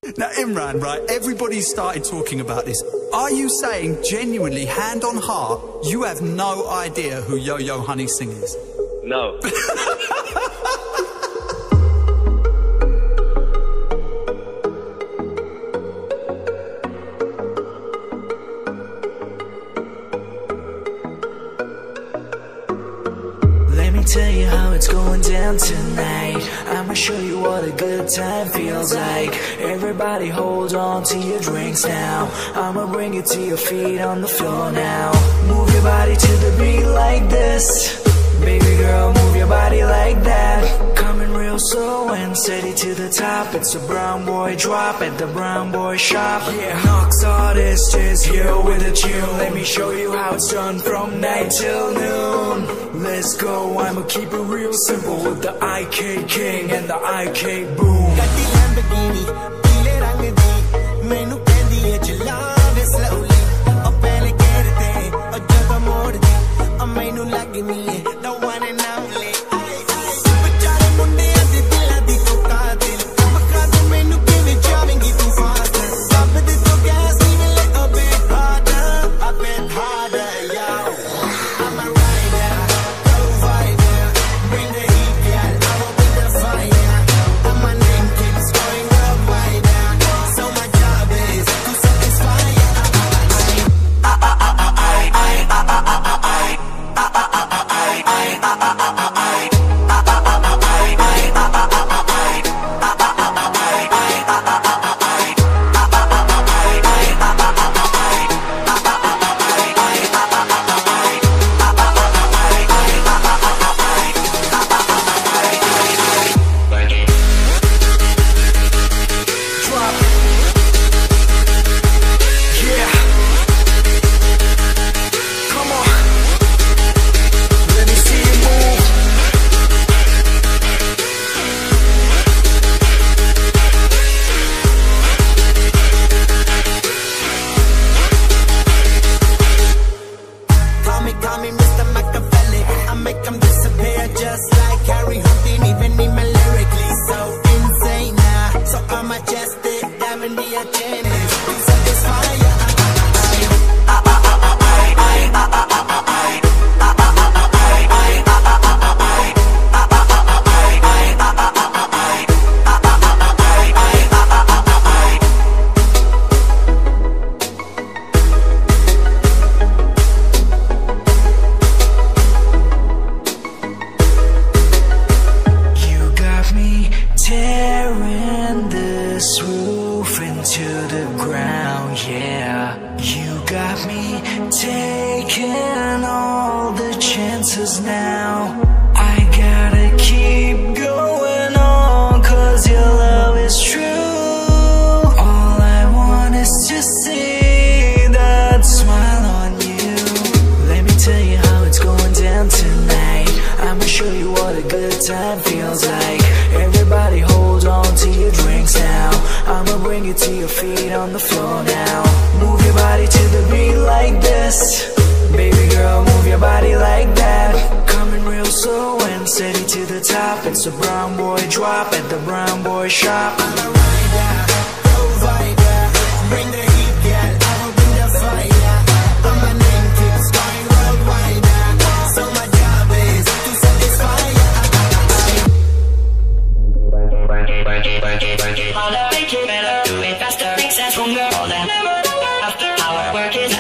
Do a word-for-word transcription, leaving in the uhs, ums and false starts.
Now, Imran, right, everybody's started talking about this. Are you saying, genuinely, hand on heart, you have no idea who Yo-Yo Honey Singh is? No. Let me tell you how it's going down tonight. I'ma show you what a good time feels like. Everybody hold on to your drinks now. I'ma bring it to your feet on the floor now. Move your body to the beat like this. Baby girl, move your body like that. Coming real slow and steady to the top. It's a brown boy drop at the brown boy shop. Yeah, Knox Artist is here with a tune. Let me show you how it's done from night till noon. Let's go, I'ma keep it real simple with the I K King and the I K Boom. The one and only. Call me Mister Machiavelli. I make them disappear just like Harry Houdini. Even need my lyrically so insane now. So I'm majestic, diamond the agendas. You satisfy ya. Tearing this roof into the ground, yeah. You got me taking all the chances now. I gotta keep going on, cause your love is true. All I want is to see that smile on you. Let me tell you how it's going down tonight. I'ma show you what a good time feels like. Everybody hold on to your drinks now. I'ma bring it to your feet on the floor now. Move your body to the beat like this. Baby girl, move your body like that. Coming real slow and steady to the top. It's a brown boy drop at the brown boy shop. I'm a rider, provider. Bring the heat, girl, I will bring the fire. And my name keeps going worldwide. So my job is to satisfy ya. All that make it better, do it faster, makes sense from girl. All that never, after our work is